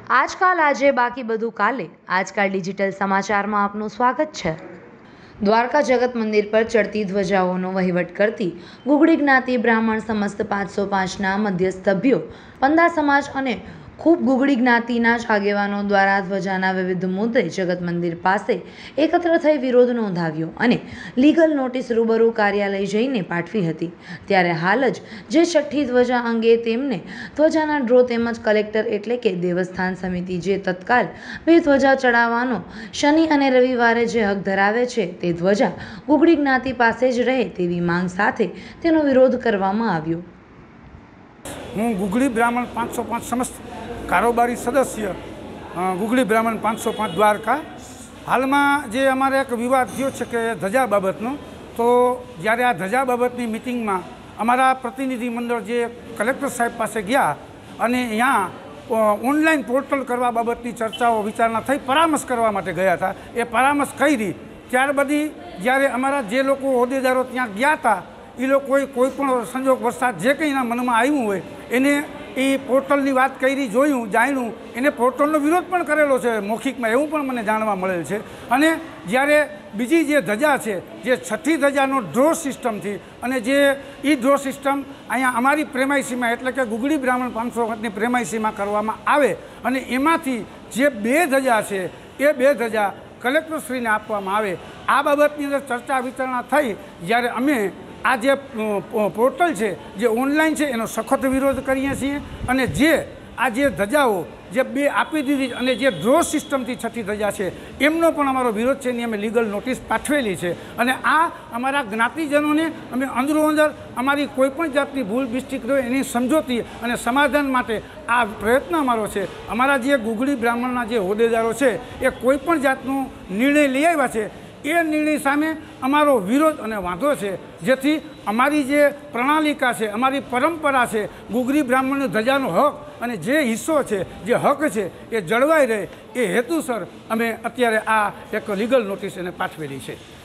આજકાલ આજે બાકી બધું કાલે આજકાલ ડિજિટલ સમાચારમાં આપનું સ્વાગત છે। દ્વારકા જગત મંદિર પર ચડતી ધ્વજાઓનો વહીવટ કરતી ગુગળી જ્ઞાતિ બ્રાહ્મણ સમસ્ત 505ના મધ્યસ્થ સભ્યો પંદા સમાજ અને ખૂબ ગુગળી જ્ઞાતિના જ આગેવાનો દ્વારા ધ્વજાના વિવિધ મુદ્દે જગત મંદિર પાસે એકત્ર થઈ વિરોધ નોંધાવ્યો અને લીગલ નોટિસ રૂબરૂ કાર્યાલય જઈને પાઠવી હતી। ત્યારે હાલ જ જે છઠ્ઠી ધ્વજા અંગે તેમને ધ્વજાના ડ્રો તેમજ કલેક્ટર એટલે કે દેવસ્થાન સમિતિ જે તત્કાલ બે ધ્વજા ચડાવવાનો શનિ અને રવિવારે જે હક ધરાવે છે તે ધ્વજા ગુગળી જ્ઞાતિ પાસે જ રહે તેવી માંગ સાથે તેનો વિરોધ કરવામાં આવ્યો। હું ગુગળી બ્રાહ્મણ 505 સમસ્ત કારોબારી સદસ્ય ગુગળી બ્રાહ્મણ 505 દ્વારકા। હાલમાં જે અમારે એક વિવાદ થયો છે કે ધજા બાબતનો, તો જ્યારે આ ધજા બાબતની મિટિંગમાં અમારા પ્રતિનિધિ મંડળ જે કલેક્ટર સાહેબ પાસે ગયા અને અહીંયા ઓનલાઈન પોર્ટલ કરવા બાબતની ચર્ચાઓ વિચારણા થઈ, પરામર્શ કરવા માટે ગયા હતા। એ પરામર્શ કરી ત્યારબાદ જ્યારે અમારા જે લોકો હોદ્દેદારો ત્યાં ગયા હતા એ લોકોએ કોઈ પણ સંજોગ વરસાદ જે કંઈ એના મનમાં આવ્યું હોય એને એ પોર્ટલની વાત કરી, જોયું, જાણ્યું, એને પોર્ટલનો વિરોધ પણ કરેલો છે મૌખિકમાં, એવું પણ મને જાણવા મળેલ છે। અને જ્યારે બીજી જે ધજા છે, જે છઠ્ઠી ધજાનો ડ્રો સિસ્ટમથી અને જે એ ડ્રો સિસ્ટમ અહીંયા અમારી પ્રેમાઇસીમાં એટલે કે ગુગળી બ્રાહ્મણ 505ની પ્રેમાઇસીમાં કરવામાં આવે અને એમાંથી જે બે ધજા છે એ બે ધજા કલેક્ટરશ્રીને આપવામાં આવે, આ બાબતની અંદર ચર્ચા વિચારણા થઈ। જ્યારે અમે આ જે પોર્ટલ છે જે ઓનલાઈન છે એનો સખત વિરોધ કરીએ છીએ અને જે આ જે ધજાઓ જે બે આપી દીધી અને જે ડ્રો સિસ્ટમથી છઠ્ઠી ધજા છે એમનો પણ અમારો વિરોધ છે, એની અમે લીગલ નોટિસ પાઠવેલી છે। અને આ અમારા જ્ઞાતિજનોને અમે અંદરો-અંદર અમારી કોઈપણ જાતની ભૂલ બિસ્ટિક રહે એની સમજૂતી અને સમાધાન માટે આ પ્રયત્ન અમારો છે। અમારા જે ગુગળી બ્રાહ્મણના જે હોદ્દેદારો છે એ કોઈપણ જાતનો નિર્ણય લઈ આવ્યા છે એ નિર્ણય સામે અમારો વિરોધ અને વાંધો છે, જેથી અમારી જે પ્રણાલિકા છે, અમારી પરંપરા છે, ગુગળી બ્રાહ્મણની ધજાનો હક અને જે હિસ્સો છે, જે હક છે એ જળવાઈ રહે એ હેતુસર અમે અત્યારે આ એક લીગલ નોટિસ એને પાઠવેલી છે।